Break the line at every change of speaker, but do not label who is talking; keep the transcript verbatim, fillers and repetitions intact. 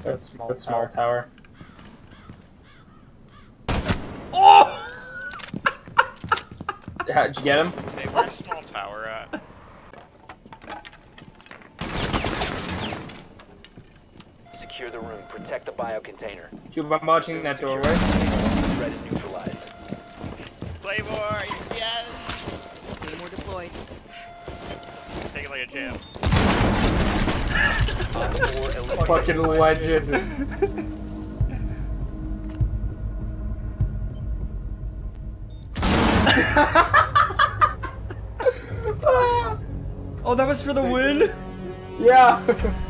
That's small, that's small tower.
Oh!
How'd you get him?
Hey, where's small tower at?
Secure the room. Protect the bio container.
Juba, I'm watching that doorway.
Threat is neutralized.
Claymore, yes!
Claymore deployed.
Take it like a champ.
Op four eliminated.
Fucking legend.
Oh, that was for the win?
Yeah.